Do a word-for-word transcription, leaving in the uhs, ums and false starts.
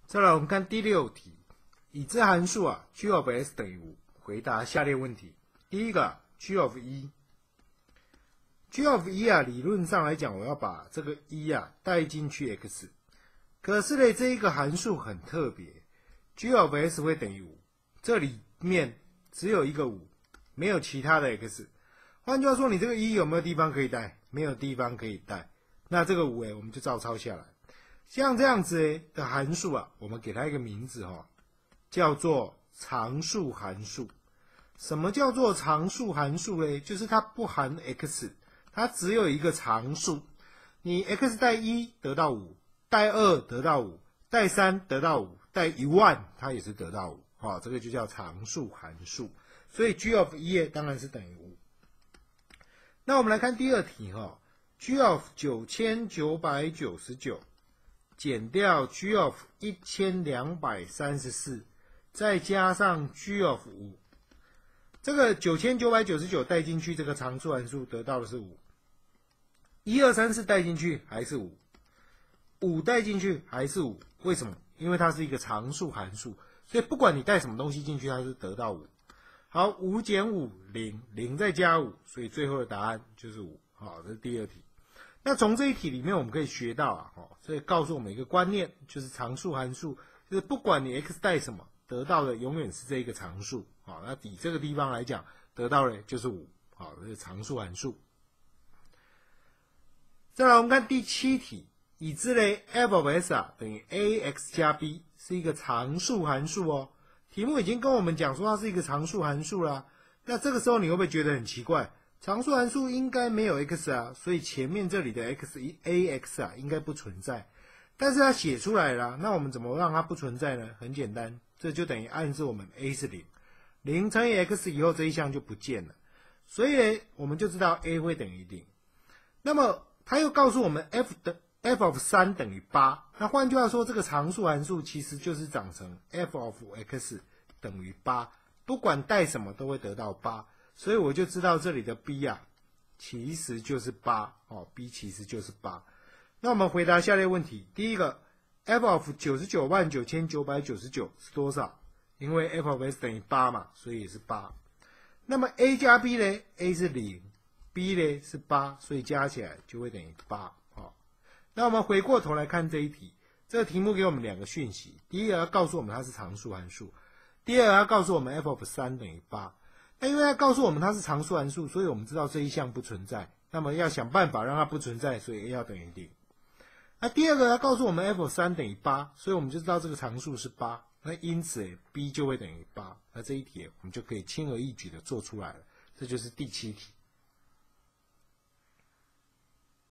再来我们看第六题，已知函数啊 g of s 等于五，回答下列问题。第一个 g of 一 ，g of 一啊，理论上来讲，我要把这个一啊带进去 x， 可是呢，这一个函数很特别 ，g of s 会等于五，这里面只有一个五，没有其他的 x。换句话说，你这个一有没有地方可以带？没有地方可以带，那这个五哎，我们就照抄下来。像这样子的函数啊，我们给它一个名字哈，叫做常数函数。什么叫做常数函数呢？就是它不含 x， 它只有一个常数。你 x 带一得到五，带二得到五，带三得到五，带一万它也是得到五，哦，这个就叫常数函数。所以 g of 一当然是等于五。那我们来看第二题哈 ，g of 九千九百九十九减掉 g of 一千两百三十四，再加上 g of 五，这个九千九百九十九带进去，这个常数函数得到的是五。一二三四带进去还是五，五带进去还是五，为什么？因为它是一个常数函数，所以不管你带什么东西进去，它是得到五。好，五减五零，零再加五，所以最后的答案就是五。好，这是第二题。那从这一题里面我们可以学到啊，哦，所以告诉我们一个观念，就是常数函数，就是不管你 x 带什么，得到的永远是这一个常数。好，那以这个地方来讲，得到的就是五。好，这是常数函数。再来我们看第七题，已知嘞 f of s 啊等于 ax 加 b 是一个常数函数哦。题目已经跟我们讲说它是一个常数函数啦，那这个时候你会不会觉得很奇怪？常数函数应该没有 x 啊，所以前面这里的 x ax 啊应该不存在，但是它写出来了，那我们怎么让它不存在呢？很简单，这就等于暗示我们 a 是零，零乘以 x 以后这一项就不见了，所以呢我们就知道 a 会等于零。那么它又告诉我们 f 的 f of 三等于八，那换句话说，这个常数函数其实就是长成 f of x 等于八，不管带什么都会得到八，所以我就知道这里的 b 啊，其实就是八哦 ，b 其实就是八。那我们回答下列问题：第一个 ，f of 九十九万九千九百九十九是多少？因为 f of s 等于八嘛，所以也是八。那么 a 加 b 呢 ？a 是零 ，b 呢是八，所以加起来就会等于八。那我们回过头来看这一题，这个题目给我们两个讯息：第一个要告诉我们它是常数函数，第二个要告诉我们 f of 三等于八。那因为要告诉我们它是常数函数，所以我们知道这一项不存在，那么要想办法让它不存在，所以 a 要等于零。那第二个要告诉我们 f of 三等于八，所以我们就知道这个常数是八，那因此 b 就会等于八。那这一题我们就可以轻而易举的做出来了，这就是第七题。